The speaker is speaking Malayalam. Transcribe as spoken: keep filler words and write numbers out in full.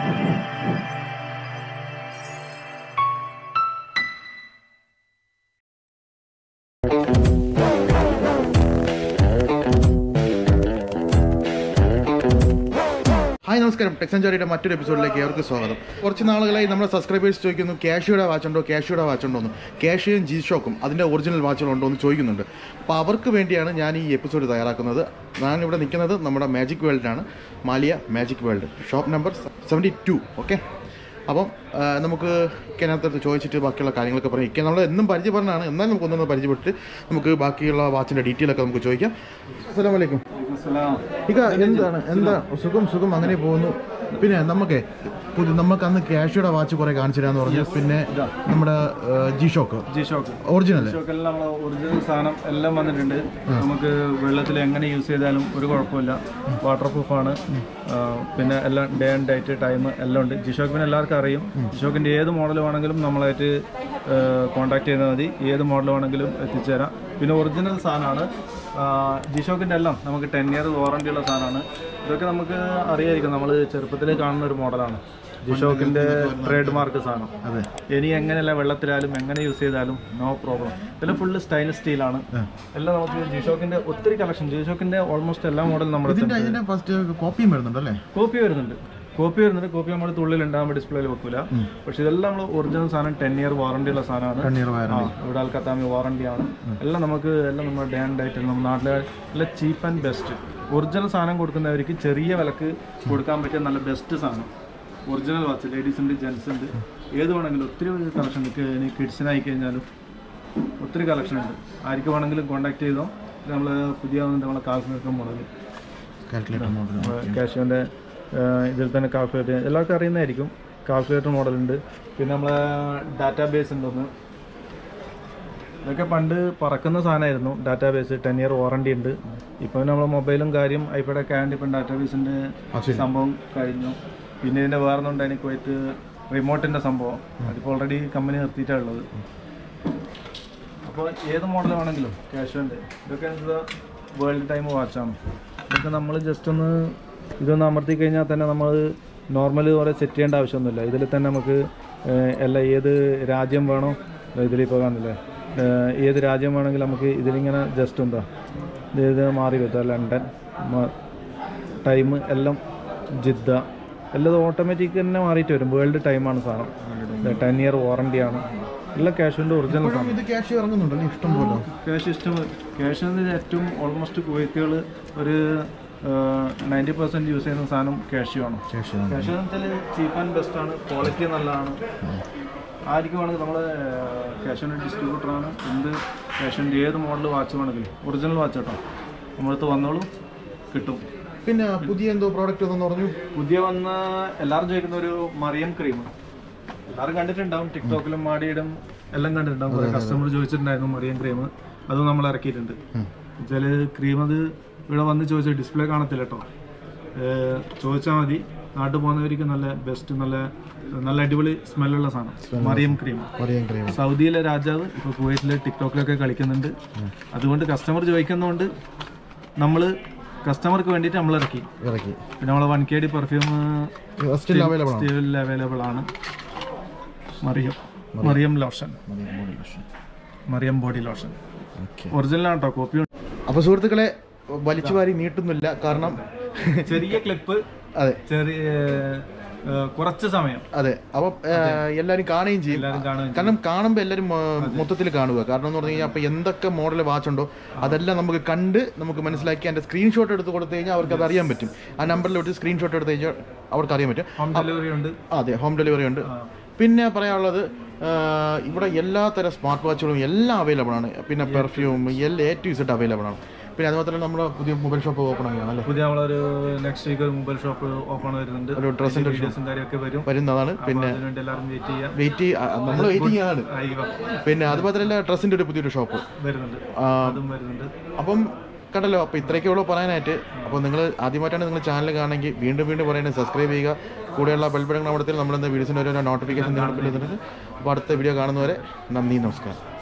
ഹായ് നമസ്കാരം, ടെക് സെഞ്ചുറിയുടെ മറ്റൊരു എപ്പിസോഡിലേക്ക് ഏവർക്ക് സ്വാഗതം. കുറച്ച് നാളുകളായി നമ്മുടെ സബ്സ്ക്രൈബേഴ്സ് ചോദിക്കുന്നു കാഷ്യോയുടെ വാച്ച് ഉണ്ടോ കാഷ്യോയുടെ വാച്ച് ഉണ്ടോ എന്ന്. കാഷ്യോയും ജി ഷോക്കും അതിൻ്റെ ഒറിജിനൽ വാച്ചുകളുണ്ടോ എന്ന് ചോദിക്കുന്നുണ്ട്. അപ്പോൾ അവർക്ക് വേണ്ടിയാണ് ഞാൻ ഈ എപ്പിസോഡ് തയ്യാറാക്കുന്നത്. ഞാനിവിടെ നിൽക്കുന്നത് നമ്മുടെ മാജിക് വേൾഡിലാണ്, Maliya magic world, shop number seventy two. Okay, അപ്പം നമുക്ക് ഇക്കനകത്ത് ചോദിച്ചിട്ട് ബാക്കിയുള്ള കാര്യങ്ങളൊക്കെ പറയും. ഇക്ക നമ്മൾ എന്നും പരിചയപ്പെടുന്നതാണ്, എന്നാലും നമുക്ക് ഒന്നൊന്ന് പരിചയപ്പെട്ടിട്ട് നമുക്ക് ബാക്കിയുള്ള വാച്ചിൻ്റെ ഡീറ്റെയിൽ ഒക്കെ നമുക്ക് ചോദിക്കാം. അസ്സലാമു അലൈക്കും. ഇക്ക എന്താണ് എന്താ സുഖം സുഖം അങ്ങനെ പോകുന്നു. പിന്നെ നമുക്ക് പുതിയ നമുക്ക് അന്ന് കാഷ്യോയുടെ വാച്ച് കുറെ കാണിച്ചു തരാന്ന് പറഞ്ഞു. പിന്നെ നമ്മുടെ G shock G shock original original സാധനം എല്ലാം വന്നിട്ടുണ്ട്. നമുക്ക് വെള്ളത്തിൽ എങ്ങനെ യൂസ് ചെയ്താലും ഒരു കുഴപ്പമില്ല, വാട്ടർ പ്രൂഫാണ്. പിന്നെ എല്ലാം ഡേ ആൻഡ് ഡേറ്റ് ടൈം എല്ലാം ഉണ്ട്. ജി ഷോക്ക് പിന്നെ എല്ലാവർക്കും അറിയും. ജി ഷോക്കിൻ്റെ ഏത് മോഡൽ വേണമെങ്കിലും നമ്മളായിട്ട് കോൺടാക്ട് ചെയ്താൽ മതി, ഏത് മോഡൽ വേണമെങ്കിലും എത്തിച്ചേരാം. പിന്നെ ഒറിജിനൽ സാധനമാണ്. ജി ഷോക്കിൻ്റെ എല്ലാം നമുക്ക് ടെൻ ഇയർ വാറണ്ടി ഉള്ള സാധനമാണ്. ഇതൊക്കെ നമുക്ക് അറിയായിരിക്കും, നമ്മൾ ചെറുപ്പത്തിൽ കാണുന്ന ഒരു മോഡലാണ്. ജി ഷോക്കിൻ്റെ ട്രേഡ് മാർക്ക് സാധനം. അതെ, ഇനി എങ്ങനെയല്ല വെള്ളത്തിലായാലും എങ്ങനെ യൂസ് ചെയ്താലും നോ പ്രോബ്ലം. ഇതെല്ലാം ഫുള്ള് സ്റ്റൈൻലെസ് സ്റ്റീലാണ്. എല്ലാം നമുക്ക് ജി ഷോക്കിൻ്റെ ഒത്തിരി കളക്ഷൻ, ജി ഷോക്കിൻ്റെ ഓൾമോസ്റ്റ് എല്ലാ മോഡലും നമ്മുടെ കോപ്പിയും വരുന്നുണ്ടല്ലേ? കോപ്പി വരുന്നുണ്ട് കോപ്പി വരുന്നുണ്ട് കോപ്പി നമ്മൾ തുള്ളിൽ ഉണ്ടാകുമ്പോൾ ഡിസ്പ്ലേയിൽ വെക്കില്ല. പക്ഷെ ഇതെല്ലാം നമ്മൾ ഒറിജിനൽ സാധനം, ടെൻ ഇയർ വാറണ്ടി ഉള്ള സാധനമാണ്. ഇവിടെ ആൽക്കത്താമി വാറണ്ടിയാണ്. എല്ലാം നമുക്ക് എല്ലാം നമ്മുടെ ഡേ ആൻഡ് ഡേറ്റ് നമ്മുടെ നാട്ടിലെ എല്ലാം ചീപ്പ് ആൻഡ് ബെസ്റ്റ്. ഒറിജിനൽ സാധനം കൊടുക്കുന്നവർക്ക് ചെറിയ വിലക്ക് കൊടുക്കാൻ പറ്റിയ നല്ല ബെസ്റ്റ് സാധനം. ഒറിജിനൽ വാച്ച് ലേഡീസ് ഉണ്ട്, ജെൻസ് ഉണ്ട്, ഏത് വേണമെങ്കിലും ഒത്തിരി കളക്ഷൻ ഉണ്ട്. ഇനി കിഡ്സിനായി കഴിഞ്ഞാലും ഒത്തിരി കളക്ഷൻ ഉണ്ട്. ആർക്ക് വേണമെങ്കിലും കോൺടാക്ട് ചെയ്തോ. നമ്മൾ പുതിയ നമ്മളെ കാൽക്കുലേറ്റർ മോഡൽ, കാഷ്യോൻ്റെ ഇതിൽ തന്നെ കാൽക്കുലേറ്റർ എല്ലാവർക്കും അറിയുന്നതായിരിക്കും. കാൽക്കുലേറ്റർ മോഡലുണ്ട്. പിന്നെ നമ്മളെ ഡാറ്റാ ബേസ് ഉണ്ടെന്ന്, ഇതൊക്കെ പണ്ട് പറക്കുന്ന സാധനമായിരുന്നു. Database ten year warranty ഉണ്ട്. ഇപ്പം നമ്മളെ മൊബൈലും കാര്യം ഐപാഡൊക്കെ ആയതുകൊണ്ട് ഇപ്പം ഡാറ്റാ ബേസിൻ്റെ സംഭവം കഴിഞ്ഞു. പിന്നെ ഇതിൻ്റെ വേറൊന്നുണ്ട്, എനിക്ക് പോയിട്ട് റിമോട്ടിൻ്റെ സംഭവം, അതിപ്പോൾ ഓൾറെഡി കമ്പനി നിർത്തിയിട്ടാണ് ഉള്ളത്. അപ്പോൾ ഏത് മോഡൽ വേണമെങ്കിലും കാഷ്യോൻ്റെ ഇതൊക്കെ എന്താ വേൾഡ് ടൈം വാച്ചാണ്. ഇതൊക്കെ നമ്മൾ ജസ്റ്റ് ഒന്ന് ഇതൊന്ന് അമർത്തി കഴിഞ്ഞാൽ തന്നെ നമ്മൾ നോർമൽ കുറേ സെറ്റ് ചെയ്യേണ്ട ആവശ്യമൊന്നുമില്ല. ഇതിൽ തന്നെ നമുക്ക് എല്ലാ ഏത് രാജ്യം വേണോ, ഇതിലിപ്പോൾ കാണില്ലേ, ഏത് രാജ്യം വേണമെങ്കിൽ നമുക്ക് ഇതിലിങ്ങനെ ജസ്റ്റ് ഉണ്ടോ ഇത് മാറി വരും. ലണ്ടൻ ടൈം എല്ലാം, ജിദ്ദ എല്ലാം ഓട്ടോമാറ്റിക് തന്നെ മാറിയിട്ട് വരും. വേൾഡ് ടൈമാണ് സാധനം. ടെൻ ഇയർ വാറണ്ടിയാണ്. എല്ലാം കാഷ്യോൻ്റെ ഒറിജിനൽ സാധനം. ക്യാഷ് ഇറങ്ങുന്നുണ്ടല്ലോ ഇഷ്ടം പോലെ. ക്യാഷ് ഇഷ്ടം ക്യാഷിന് ഏറ്റവും ഓൾമോസ്റ്റ് കുവൈത്തുകൾ ഒരു നയൻറ്റി പെർസെൻറ്റ് യൂസ് ചെയ്യുന്ന സാധനം കാഷ്യൂ ആണ്. കാഷ്യൂ എന്ന് വെച്ചാൽ ചീപ്പ് ആൻഡ് ബെസ്റ്റ് ആണ്, ക്വാളിറ്റി നല്ലതാണ്. ആർക്കും വേണമെങ്കിൽ നമ്മൾ കാഷ്യോൻ്റെ ഡിസ്ട്രിബ്യൂട്ടറാണ്. എന്ത് കാഷ്യോൻ്റെ ഏത് മോഡൽ വാച്ച് വേണമെങ്കിലും ഒറിജിനൽ വാച്ച് കേട്ടോ നമ്മളടുത്ത് വന്നോളൂ, കിട്ടും. പിന്നെ പുതിയ എന്തോ പ്രോഡക്റ്റ് ഒന്നും പറഞ്ഞു. പുതിയ വന്ന എല്ലാവരും ചോദിക്കുന്ന ഒരു മറിയം ക്രീം എല്ലാവരും കണ്ടിട്ടുണ്ടാവും, ടിക്ടോക്കിലും മാടിയിടും എല്ലാം കണ്ടിട്ടുണ്ടാവും. കുറേ കസ്റ്റമർ ചോദിച്ചിട്ടുണ്ടായിരുന്നു മറിയം ക്രീം, അതും നമ്മൾ ഇറക്കിയിട്ടുണ്ട്. വെച്ചാൽ ക്രീം അത് ഇവിടെ വന്ന് ചോദിച്ചാൽ ഡിസ്പ്ലേ കാണത്തില്ല കേട്ടോ, ചോദിച്ചാൽ മതി. നാട്ടിൽ പോകുന്നവർക്ക് നല്ല ബെസ്റ്റ്, നല്ല നല്ല അടിപൊളി സ്മെല്ലുള്ള സാധനം മറിയം ക്രീം. സൗദിയിലെ രാജാവ് ഇപ്പോൾ കുവൈറ്റിലെ ടിക്ടോക്കിലൊക്കെ കളിക്കുന്നുണ്ട്. അതുകൊണ്ട് കസ്റ്റമർ ചോദിക്കുന്നതുകൊണ്ട് നമ്മൾ കസ്റ്റമർക്ക് വേണ്ടിയിട്ട് നമ്മൾ ഇറക്കി ഇറക്കി പിന്നെ നമ്മളെ one K D perfume still available ആണ്. Maryam Maryam lotion, Maryam body lotion ഒറിജിനലാണ് കേട്ടോ, കോപ്പി. അപ്പോൾ സുഹൃത്തുക്കളെ വലിച്ചു വാരി നീട്ടുന്നില്ല, കാരണം ചെറിയ ക്ലിപ്പ്, അതെ ചെറിയ കുറച്ച് സമയം, അതെ. അപ്പോൾ എല്ലാവരും കാണുകയും ചെയ്യും. കാരണം കാണുമ്പോൾ എല്ലാവരും മൊത്തത്തിൽ കാണുക. കാരണം എന്ന് പറഞ്ഞു കഴിഞ്ഞാൽ അപ്പോൾ എന്തൊക്കെ മോഡൽ വാച്ച് ഉണ്ടോ അതെല്ലാം നമുക്ക് കണ്ട് നമുക്ക് മനസ്സിലാക്കി അതിൻ്റെ സ്ക്രീൻഷോട്ട് എടുത്ത് കൊടുത്തു കഴിഞ്ഞാൽ അവർക്ക് അത് അറിയാൻ പറ്റും. ആ നമ്പറിൽ വിട്ട് സ്ക്രീൻഷോട്ട് എടുത്ത് കഴിഞ്ഞാൽ അവർക്ക് അറിയാൻ പറ്റും. ഹോം ഡെലിവറി ഉണ്ട്. അതെ, ഹോം ഡെലിവറി ഉണ്ട്. പിന്നെ പറയാനുള്ളത്, ഇവിടെ എല്ലാ തരം സ്മാർട്ട് വാച്ചുകളും എല്ലാം അവൈലബിൾ ആണ്. പിന്നെ പെർഫ്യൂം എല്ലാം എ ടു ഇസഡ് അവൈലബിൾ ആണ്. പിന്നെ അതുമാത്രമല്ല നമ്മുടെ പുതിയ മൊബൈൽ ഷോപ്പ് ഓപ്പൺ ആണെന്നല്ലേ, പുതിയ നമ്മളൊരു നെക്സ്റ്റ് വീക്ക് ഒരു മൊബൈൽ ഷോപ്പ് ഓപ്പൺ വരുന്നുണ്ട്. ഒരു ഡ്രസ്സിൻ്റെ കാര്യമൊക്കെ വരും വരുന്നതാണ്. പിന്നെ വെയിറ്റ് നമ്മൾ വെയിറ്റിംഗ് ആണ്. പിന്നെ അതുമാത്രമല്ല ഡ്രസ്സിൻ്റെ ഒരു പുതിയൊരു ഷോപ്പ് വരുന്നുണ്ട്, അതും വരുന്നുണ്ട്. അപ്പം കണ്ടല്ലോ, അപ്പോൾ ഇത്രയൊക്കെയുള്ളൂ പറയാനായിട്ട്. അപ്പോൾ നിങ്ങൾ ആദ്യമായിട്ടാണ് നിങ്ങൾ ചാനൽ കാണണമെങ്കിൽ വീണ്ടും വീണ്ടും പറയുന്നത് സബ്സ്ക്രൈബ് ചെയ്യുക. കൂടെയുള്ള ബെൽ ബട്ടൺ അമർത്തിയാൽ നമ്മളെന്താ വീഡിയോസിൻ്റെ ഓരോ നോട്ടിഫിക്കേഷൻ നിങ്ങൾ. അപ്പോൾ അടുത്ത വീഡിയോ കാണുന്നവരെ നന്ദി, നമസ്കാരം.